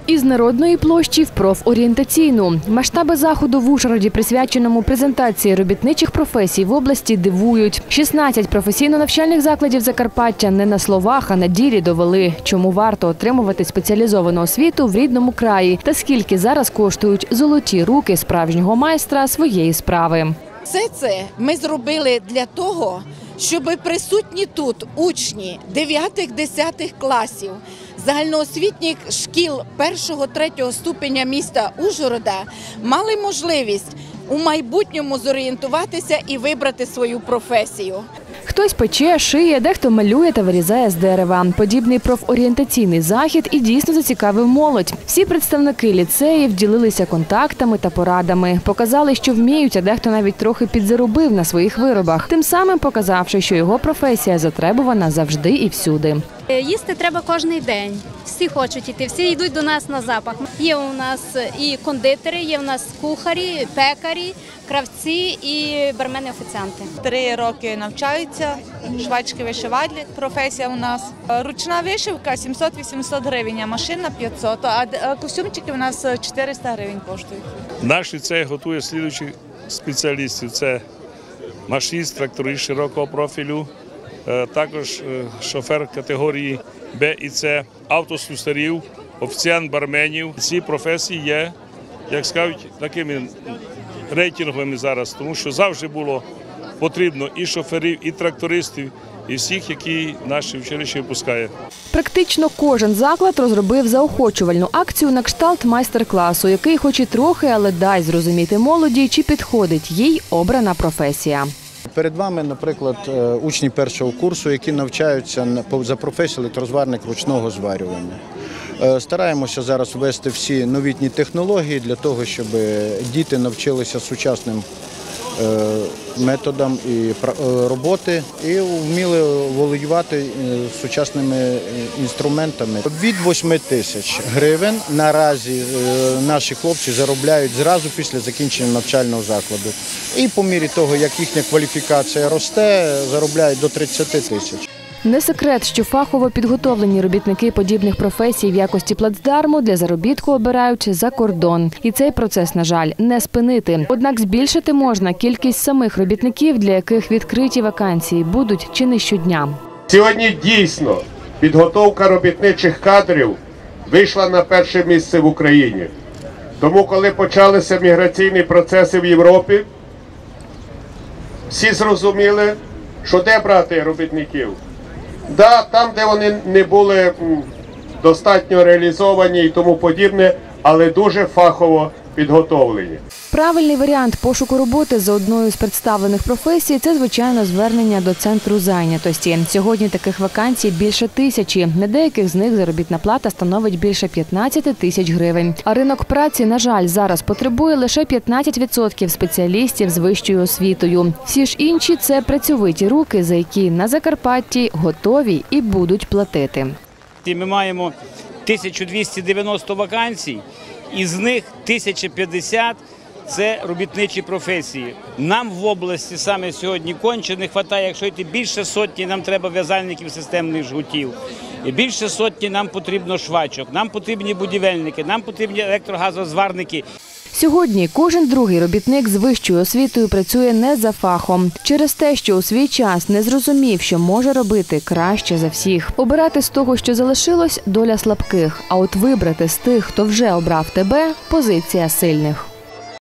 Із Народної площі в профорієнтаційну. Масштаби заходу в Ужгороді, присвяченому презентації робітничих професій в області, дивують. 16 професійно-навчальних закладів Закарпаття не на словах, а на ділі довели, чому варто отримувати спеціалізовану освіту в рідному краї та скільки зараз коштують золоті руки справжнього майстра своєї справи. Все це ми зробили для того, щоб присутні тут учні 9-10 класів загальноосвітніх шкіл 1-3 ступеня міста Ужгорода мали можливість у майбутньому зорієнтуватися і вибрати свою професію. Хтось пече, шиє, дехто малює та вирізає з дерева. Подібний профорієнтаційний захід і дійсно зацікавив молодь. Всі представники ліцеїв ділилися контактами та порадами. Показали, що вміють, а дехто навіть трохи підзаробив на своїх виробах. Тим самим показавши, що його професія затребувана завжди і всюди. Їсти треба кожен день. Всі хочуть йти, всі йдуть до нас на запах. Є у нас і кондитери, є у нас кухарі, пекарі, кравці і бармени-офіціанти. 3 роки навчаються, швачки вишивальні, професія у нас. Ручна вишивка 700-800 гривень, а машина 500, а костюмчики у нас 400 гривень коштують. Наш ліцей готує слідуючих спеціалістів. Це машиніст, тракторист широкого профілю, також шофер категорії Б і С, автослюсарів, офіціант барменів. Ці професії є, як скажуть, такими рейтинговими зараз, тому що завжди було потрібно і шоферів, і трактористів, і всіх, які наше училище випускає. Практично кожен заклад розробив заохочувальну акцію на кшталт майстер-класу, який хоч і трохи, але дасть зрозуміти молоді, чи підходить їй обрана професія. Перед вами, наприклад, учні першого курсу, які навчаються за професією електрозварник ручного зварювання. Стараємося зараз ввести всі новітні технології для того, щоб діти навчилися сучасним методам роботи і вміли володіти сучасними інструментами. Від 8 тисяч гривень наразі наші хлопці заробляють зразу після закінчення навчального закладу. І по мірі того, як їхня кваліфікація росте, заробляють до 30 тисяч. Не секрет, що фахово підготовлені робітники подібних професій в якості плацдарму для заробітку обирають за кордон. І цей процес, на жаль, не спинити. Однак збільшити можна кількість самих робітників, для яких відкриті вакансії будуть чи не щодня. Сьогодні дійсно підготовка робітничих кадрів вийшла на перше місце в Україні. Тому, коли почалися міграційні процеси в Європі, всі зрозуміли, що де брати робітників. Да, там, де вони не були достатньо реалізовані і тому подібне, але дуже фахово підготовлені. Правильний варіант пошуку роботи за одною з представлених професій – це, звичайно, звернення до центру зайнятості. Сьогодні таких вакансій більше 1000. На деяких з них заробітна плата становить більше 15 тисяч гривень. А ринок праці, на жаль, зараз потребує лише 15% спеціалістів з вищою освітою. Всі ж інші – це працьовиті руки, за які на Закарпатті готові і будуть платити. Ми маємо 1290 вакансій, із них 1050 – це робітничі професії. Нам в області саме сьогодні конче не вистачає, якщо йти більше сотні, нам треба в'язальників системних жгутів. І більше сотні нам потрібно швачок, нам потрібні будівельники, нам потрібні електрогазозварники. Сьогодні кожен другий робітник з вищою освітою працює не за фахом. Через те, що у свій час не зрозумів, що може робити краще за всіх. Обирати з того, що залишилось – доля слабких. А от вибрати з тих, хто вже обрав тебе – позиція сильних.